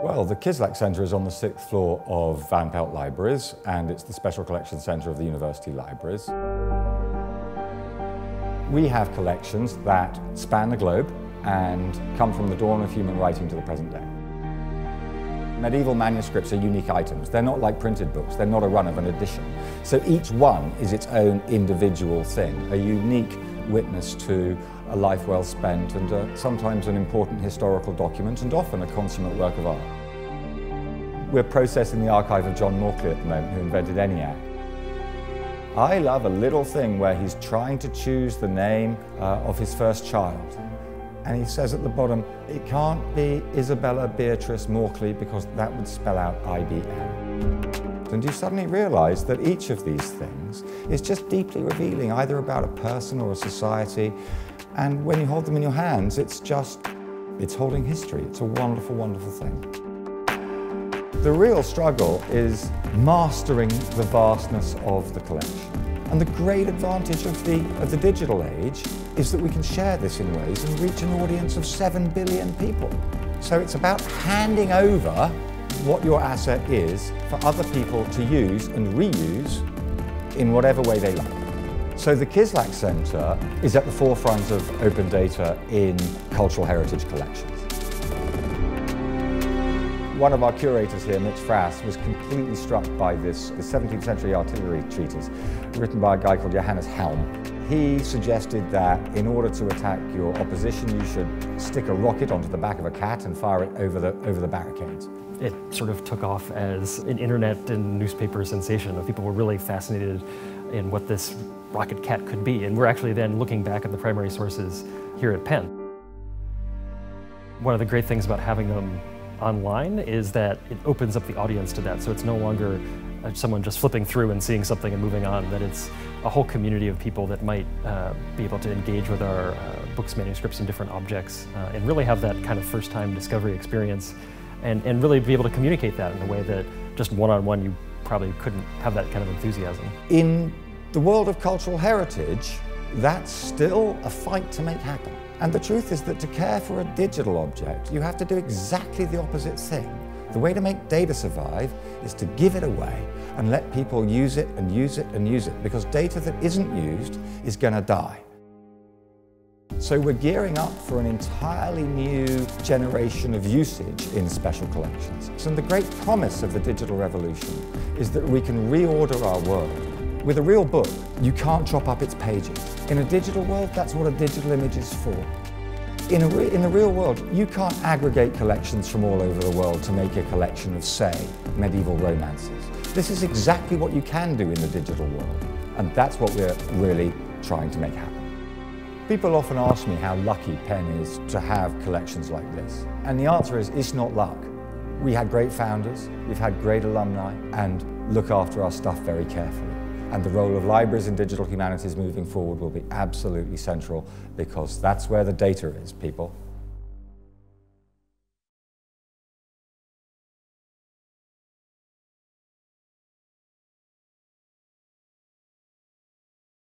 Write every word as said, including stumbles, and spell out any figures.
Well, the Kislak Centre is on the sixth floor of Van Pelt Libraries, and it's the Special Collections Centre of the University Libraries. We have collections that span the globe and come from the dawn of human writing to the present day. Medieval manuscripts are unique items. They're not like printed books. They're not a run of an edition. So each one is its own individual thing, a unique witness to a life well spent and uh, sometimes an important historical document and often a consummate work of art. We're processing the archive of John Morley at the moment, who invented ENIAC. I love a little thing where he's trying to choose the name uh, of his first child. And he says at the bottom, it can't be Isabella Beatrice Morley because that would spell out I B M. And you suddenly realise that each of these things is just deeply revealing either about a person or a society. And when you hold them in your hands, it's just, it's holding history. It's a wonderful, wonderful thing. The real struggle is mastering the vastness of the collection. And the great advantage of the, of the digital age is that we can share this in ways and reach an audience of seven billion people. So it's about handing over what your asset is for other people to use and reuse in whatever way they like. So the Kislak Centre is at the forefront of open data in cultural heritage collections. One of our curators here, Mitch Frass, was completely struck by this seventeenth century artillery treatise written by a guy called Johannes Helm. He suggested that in order to attack your opposition, you should stick a rocket onto the back of a cat and fire it over the, over the barricades. It sort of took off as an internet and newspaper sensation. People were really fascinated in what this rocket cat could be. And we're actually then looking back at the primary sources here at Penn. One of the great things about having them online is that it opens up the audience to that. So it's no longer uh, someone just flipping through and seeing something and moving on, that it's a whole community of people that might uh, be able to engage with our uh, books, manuscripts, and different objects uh, and really have that kind of first-time discovery experience and, and really be able to communicate that in a way that just one-on-one you probably couldn't have that kind of enthusiasm. In the world of cultural heritage, that's still a fight to make happen. And the truth is that to care for a digital object, you have to do exactly the opposite thing. The way to make data survive is to give it away and let people use it and use it and use it, because data that isn't used is going to die. So we're gearing up for an entirely new generation of usage in special collections. And the great promise of the digital revolution is that we can reorder our world. With a real book, you can't chop up its pages. In a digital world, that's what a digital image is for. In, a re in the real world, you can't aggregate collections from all over the world to make a collection of, say, medieval romances. This is exactly what you can do in the digital world, and that's what we're really trying to make happen. People often ask me how lucky Penn is to have collections like this, and the answer is, it's not luck. We had great founders, we've had great alumni, and look after our stuff very carefully. And the role of libraries in digital humanities moving forward will be absolutely central, because that's where the data is, people.